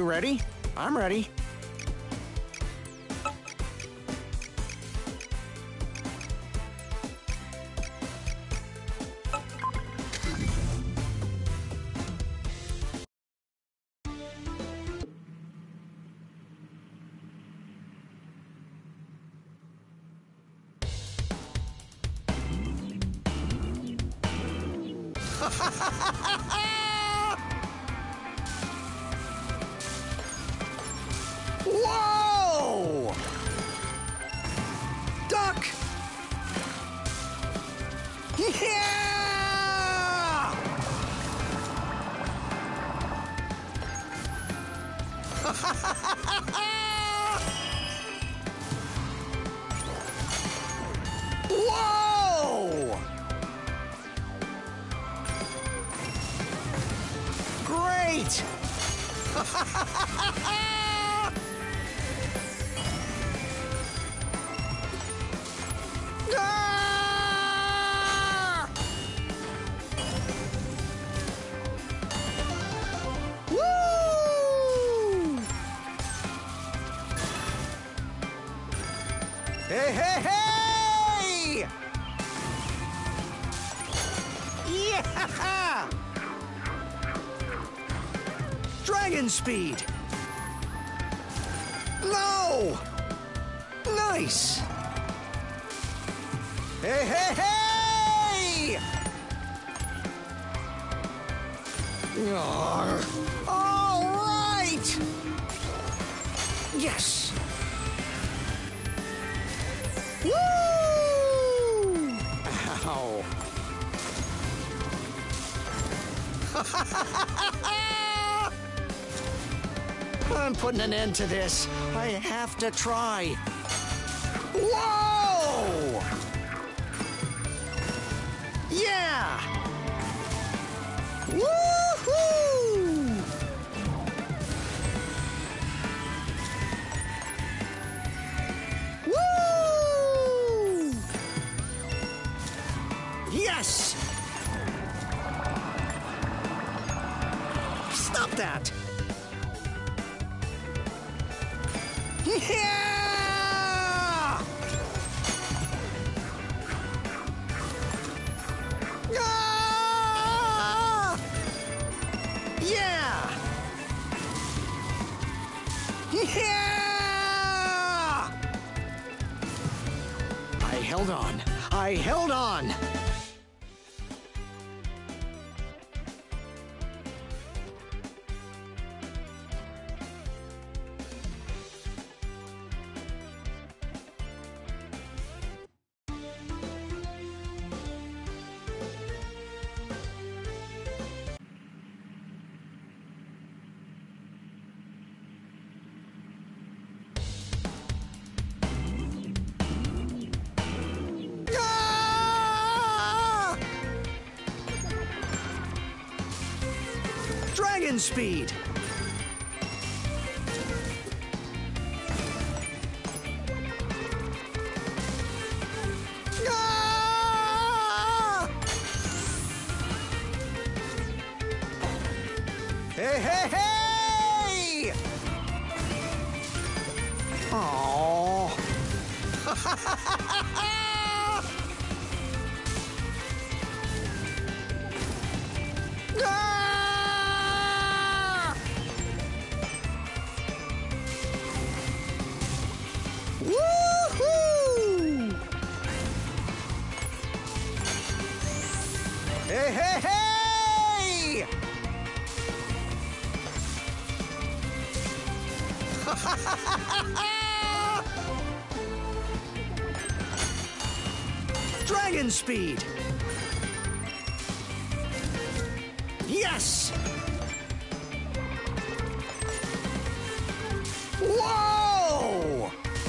You ready? I'm ready. Whoa! Duck! Yeah! Whoa! Great! Ah! Woo! Hey, hey, hey! Yeah! Dragon speed! No! Nice! Hey, hey, hey! All right! Yes! Woo! Ow! I'm putting an end to this. I have to try. Whoa! Yeah! Woohoo! Woo! Yes! Stop that! Yeah! Ah! Yeah! Yeah! I held on. I held on. Dragon speed! Ah! Hey, hey, hey! Aww. Ah! Woohoo! Hey, hey, hey! Dragon speed! Yes! Whoa!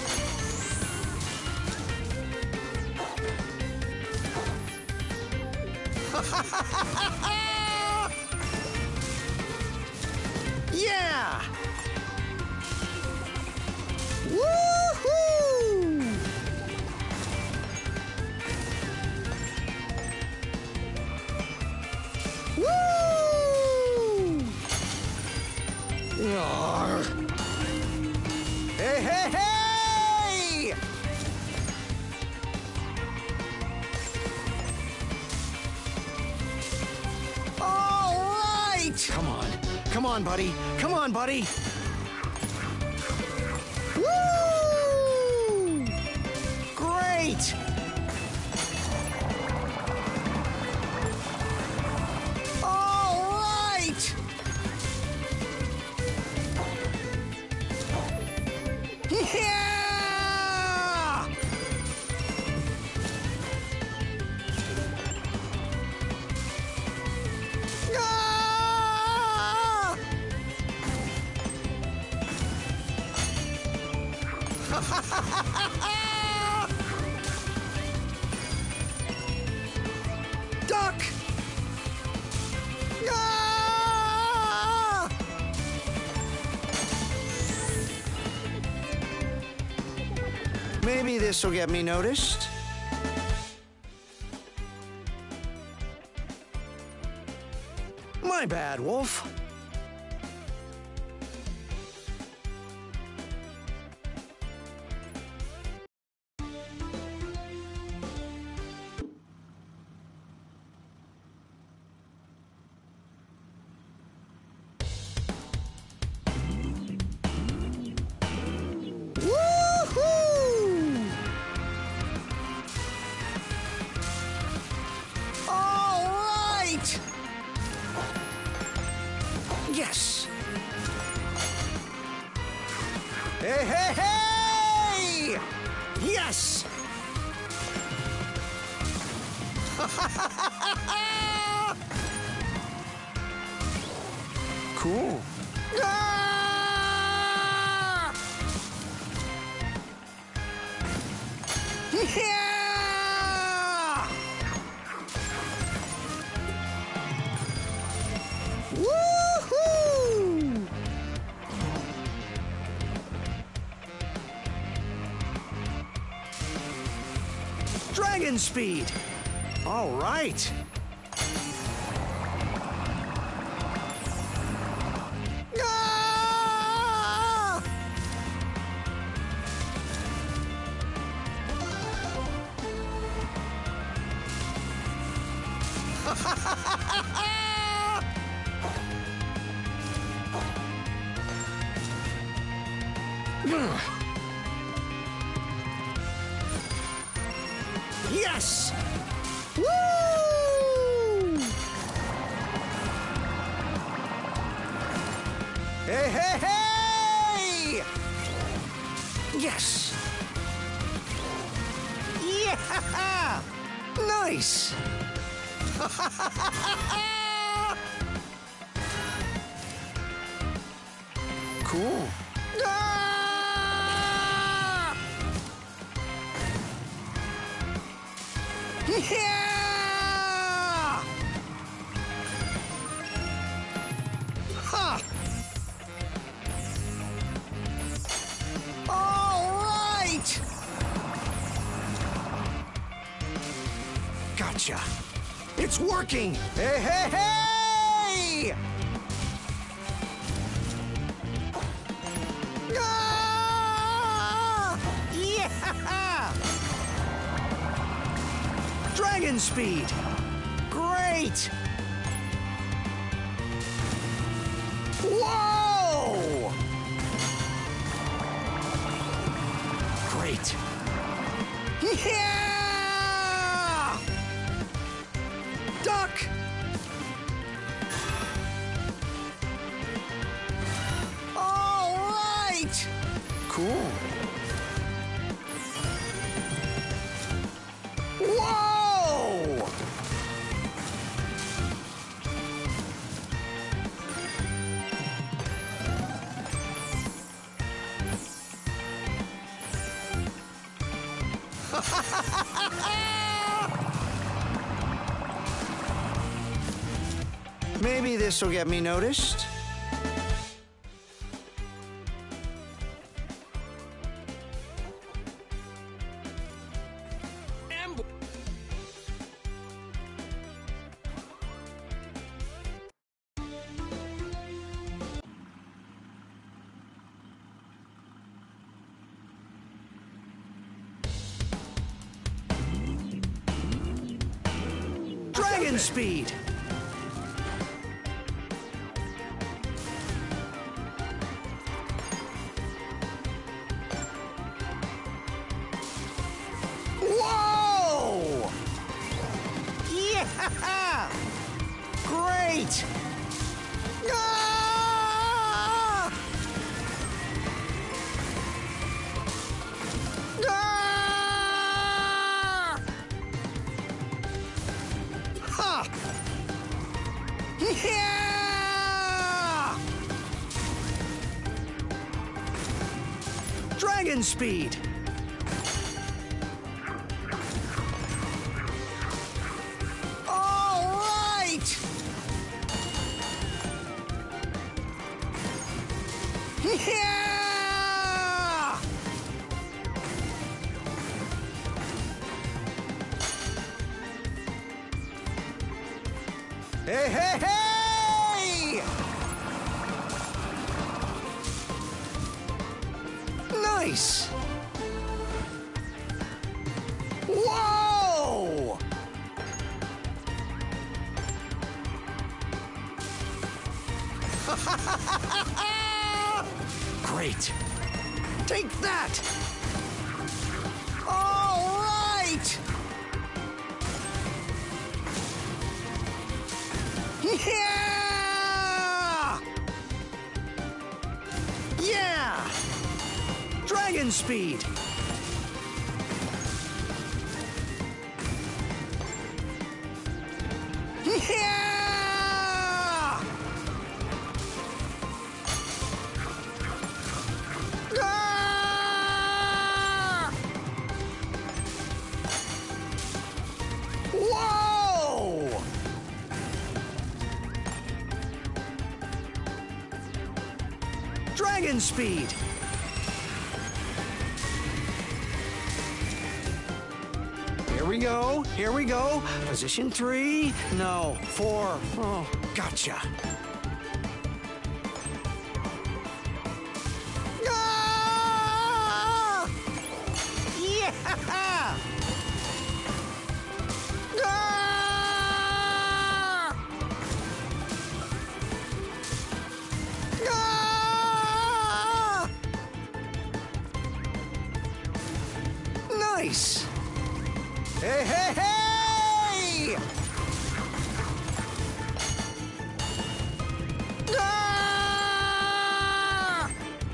Yeah! Woohoo! Woo! hey, hey! All right! Come on. Come on, buddy. Come on, buddy. Woo! Great! All right! Yeah! Ah! Duck! Ah! Maybe this will get me noticed. My bad, Wolf. Woohoo! All right! Yes! Hey, hey, hey! Yes! Cool. Ah! Yeah! Woohoo! Dragon speed. All right. Ah! Yes! Woo! Hey, hey, hey! Yes! Yeah! Nice! Cool. Ah! Yeah! Ha! All right! Gotcha. It's working! Hey, hey, hey! Ah! Yeah! Dragon speed! Great! Whoa! Great! Yeah! Duck! All right! Cool. Whoa! Maybe this will get me noticed. Dragon speed! Whoa! Yeah! Great! Ah! Ah! Ha! Yeah! Dragon speed! All right! Yeah! Hey, hey, hey! Nice! Whoa! Great! Take that! All right! Yeah! Yeah! Dragon speed! Yeah! Ah! Whoa! Dragon speed! Here we go, here we go. Position 3, no, 4. Oh, gotcha. Ah! Yeah! Ah! Ah! Nice! Hey, hey, hey! Ah!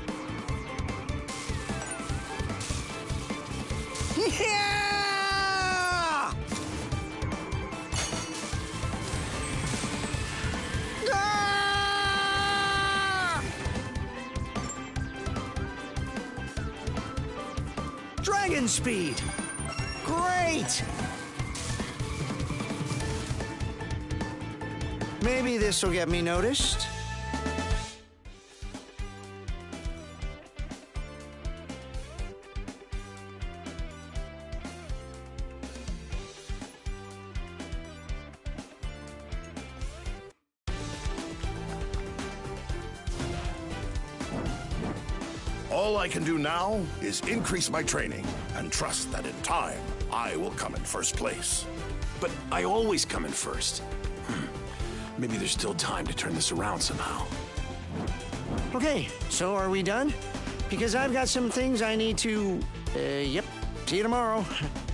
Yeah! Ah! Dragon speed! Great! Maybe this will get me noticed. All I can do now is increase my training and trust that in time, I will come in first place. But I always come in first. Maybe there's still time to turn this around somehow. Okay, so are we done? Because I've got some things I need to... yep. See you tomorrow.